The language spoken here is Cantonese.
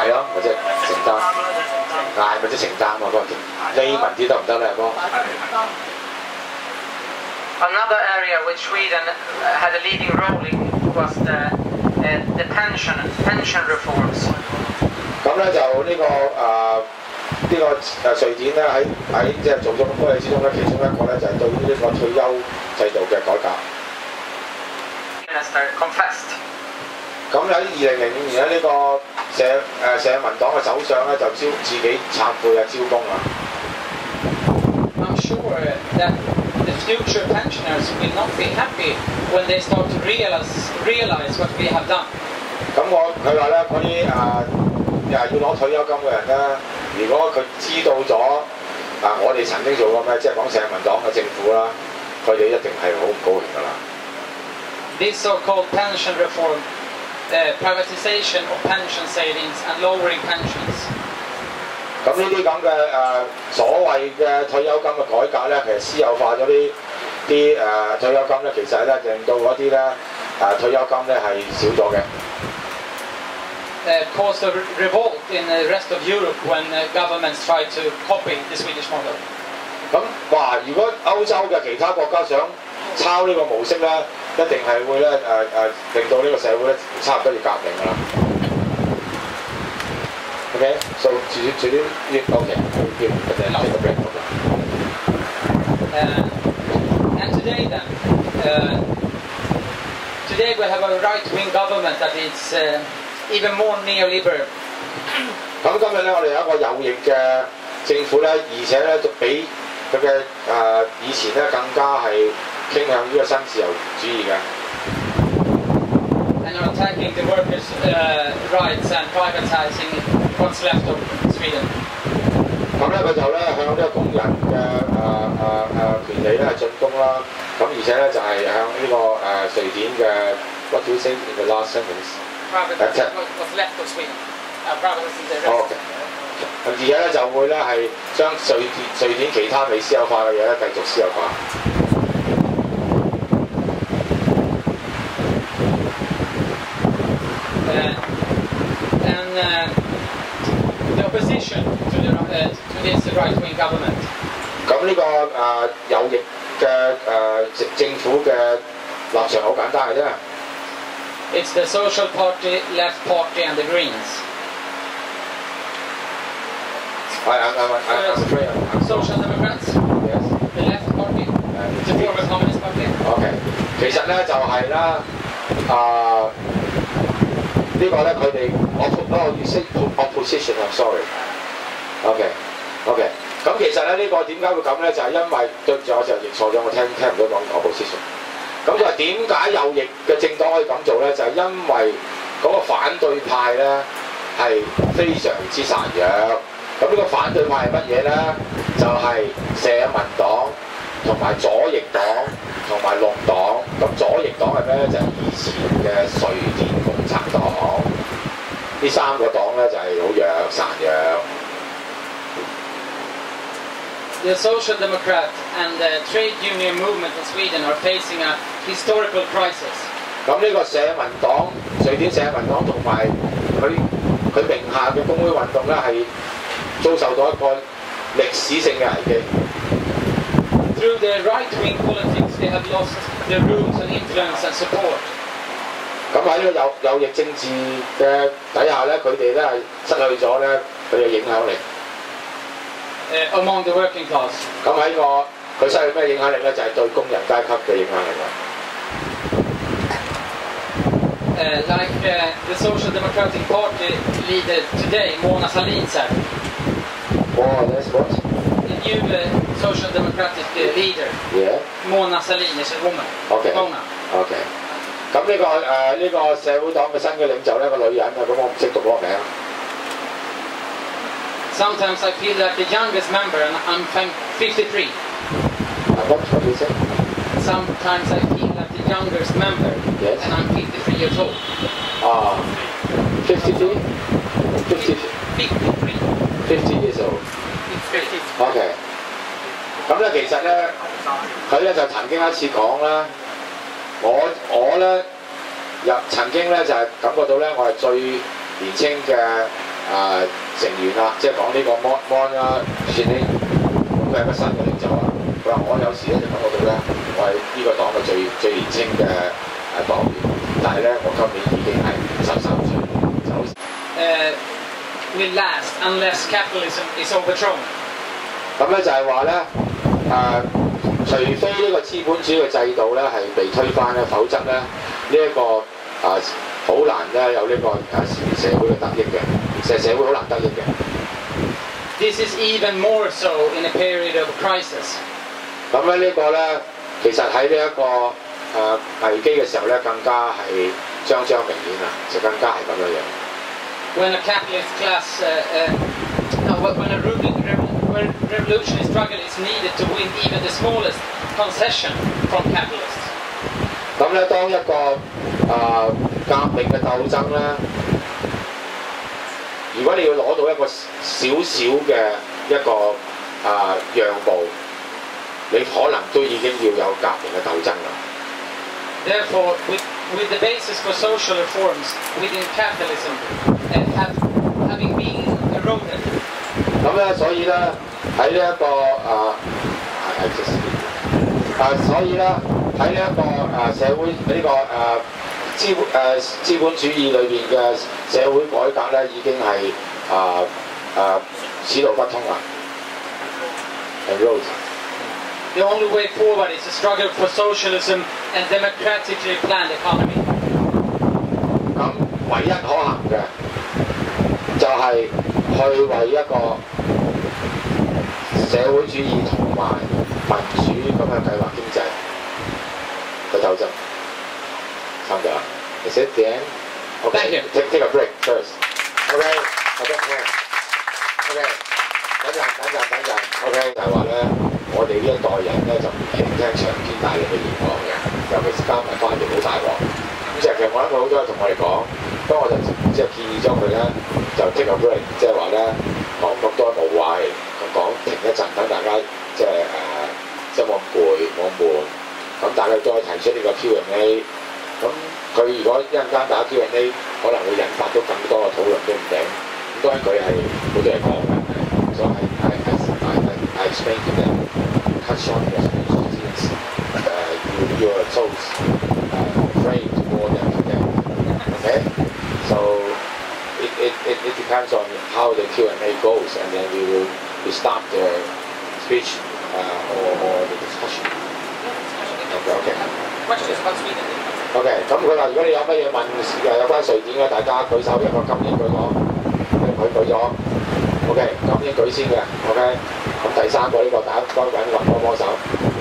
係咯，或者承擔，係咪即係承擔啊？嗰個匿文啲得唔得咧？哥 Another area which Sweden had a leading role in was the pension reforms. 咁咧就呢、瑞典咧喺即係做咗咁多嘢之中咧，其中一個咧就係、對呢個退休制度嘅改革。 Minister confessed. 咁喺2005年咧，呢、個社民黨嘅首相咧就自己懺悔啊，招供啊。 I'm sure that the future pensioners will not be happy when they start to realize what we have done. 咁佢話咧嗰啲要攞退休金嘅人咧，如果佢知道咗我哋曾經做過咩，即係講社民黨嘅政府啦，佢哋一定係好唔高興㗎啦。 This so-called pension reform, privatization of pension savings and lowering pensions. 咁呢啲咁嘅所謂嘅退休金嘅改革咧，其實私有化咗啲退休金咧，其實咧令到嗰啲咧退休金咧係少咗嘅。 Caused a revolt in the rest of Europe when governments tried to copy the Swedish model. 咁如果歐洲嘅其他國家想抄呢個模式咧，一定係會咧令到呢個社會咧差唔多要革命㗎啦。Okay, so to do okay, take a break. And today then, today we have a right-wing government that is even more neoliberal. 咁今日咧，我哋有一個右翼嘅政府咧，而且咧就比佢嘅以前咧更加係傾向呢個新自由主義嘅。 And are attacking the workers' rights and privatizing what's left of Sweden. 咁咧佢就咧向呢個工人嘅權利咧係進攻啦。咁而且咧就係向呢個瑞典嘅 What do you say in the last sentence? What's left of Sweden. Privatizing the rest. OK。而且咧就會咧係將瑞典其他未私有化嘅嘢咧繼續私有化。 The opposition to this right-wing government. 咁呢個右翼嘅政府嘅立場好簡單嘅啫。 It's the Social Party, Left Party, and the Greens. I'm afraid I'm Social Democrats. Yes. The Left Party. The former Communist Party. OK， 其實咧就係啦，呢個咧佢哋要識 opposition 啊 ，sorry。OK。咁其實咧呢個點解會咁咧？就係因為對唔住，我就譯錯咗，我聽唔到講 opposition。咁就係點解右翼嘅政黨可以咁做咧？就係因為嗰個反對派咧係非常之孱弱。咁呢個反對派係乜嘢咧？就係社民黨同埋左翼黨同埋綠黨。咁左翼黨係咩咧？就係以前嘅瑞典共產黨。呢三個黨咧就係好弱孱弱。 The Social Democrat and the trade union movement in Sweden are facing a historical crisis. 咁呢個社民黨、瑞典社民黨同埋佢名下嘅工會運動咧，係遭受到一個歷史性嘅危機。 Through the right-wing politics, they have lost their roots and influence and support. 咁喺呢個右翼政治嘅底下咧，佢哋咧係失去咗咧佢嘅影響力。 Among the working class. 咁喺佢失去咩影響力咧？就係、對工人階級嘅影響力啦。 Like the Social Democratic Party leader today, Mona Sahlin said. Oh, that's what? The new Social Democratic leader. Yeah. Mona Sahlin is a woman. OK. Mona. OK。咁呢個社會黨嘅新嘅領袖咧，個女人啊，咁我唔識讀嗰個名。 Sometimes I feel like the youngest member, and I'm 53. What do you say? Sometimes I feel like the youngest member, Yes. and I'm 53 years old. 53? 50 years old. 50. OK。咁咧其實咧，佢咧就曾經一次講啦，我咧曾經咧就係感覺到咧，我係最年青嘅成員啦，即係講呢個 Mon 啦，算呢，佢係一個新嘅領袖啊。佢話我有時咧就感覺到咧，我係呢個黨嘅最年青嘅黨員，但係咧我今年已經係53歲，就好似。 will last unless capitalism is overthrown. 咁咧就係話咧除非呢個資本主義嘅制度咧係被推翻咧，否則咧呢一個好難咧有呢個社會嘅得益嘅，社會好難得益嘅。 This is even more so in a period of crisis. 咁咧呢個咧其實喺呢一個危機嘅時候咧，更加係彰明顯啊，就更加係咁樣樣。 When a capitalist class, when a revolutionary struggle is needed to win even the smallest concession from capitalists. 咁咧，當一個革命嘅鬥爭咧，如果你要攞到一個少少嘅一個讓步，你可能都已經要有革命嘅鬥爭啦。 Therefore, with the basis for social reforms within capitalism having been eroded. 咁咧，所以咧喺呢一個所以咧喺呢一個社會呢個資本主義裏邊嘅社會改革咧，已經係此路不通啦。Erode. The only way forward is a struggle for socialism and democratically planned economy. 咁唯一可行嘅就係去為一個社會主義同埋民主咁嘅計劃經濟嘅鬥爭。差唔多啦。Is it the end? Okay. Thank you. Take a break first. Okay. Okay. 等陣。OK 就係話咧，我哋呢一代人咧就唔傾聽長篇大論嘅言講嘅，尤其是加埋翻譯好大鑊。咁其實我諗佢好多嘢同我哋講，不過我就即係建議咗佢咧，就 take a break， 即係話咧講咁多無謂，講停一陣，等大家即係冇咁攰冇咁悶，咁大家再提出呢個 Q&A。咁佢如果一陣間打 Q&A， 可能會引發到更多嘅討論都唔定。咁當然佢係好多嘢講嘅，所以I explained to them, cut short your speech, you're so afraid to bore them to death. Okay? So it depends on how the Q&A goes, and then we start the speech or the discussion. Okay. Questions about Sweden? OK， 咁佢話如果你有乜嘢問有關瑞典嘅，大家舉手，一個金英舉咗，佢舉咗 ，OK， 金英舉先嘅 ，OK， 咁第三個呢個大家幫手。